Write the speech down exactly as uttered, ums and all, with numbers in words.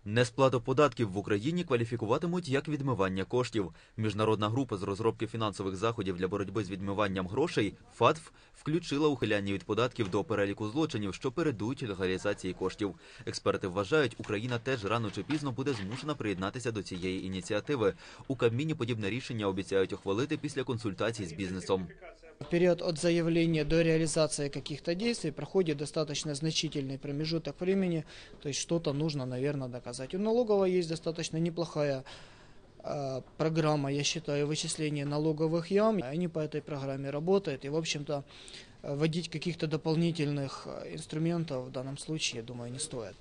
Несплату податків в Україні кваліфікуватимуть як відмивання коштів. Міжнародна група з розробки фінансових заходів для боротьби з відмиванням грошей (ФАТФ) включила ухиляння від податків до переліку злочинів, що передують легалізації коштів. Експерти вважають, Україна теж рано чи пізно буде змушена приєднатися до цієї ініціативи. У Кабміні подібне рішення обіцяють ухвалити після консультацій з бізнесом. Период от заявления до реализации каких-то действий проходит достаточно значительный промежуток времени, то есть что-то нужно, наверное, доказать. У налоговой есть достаточно неплохая э, программа, я считаю, вычисления налоговых ям. Они по этой программе работают, и, в общем-то, вводить каких-то дополнительных инструментов в данном случае, я думаю, не стоит.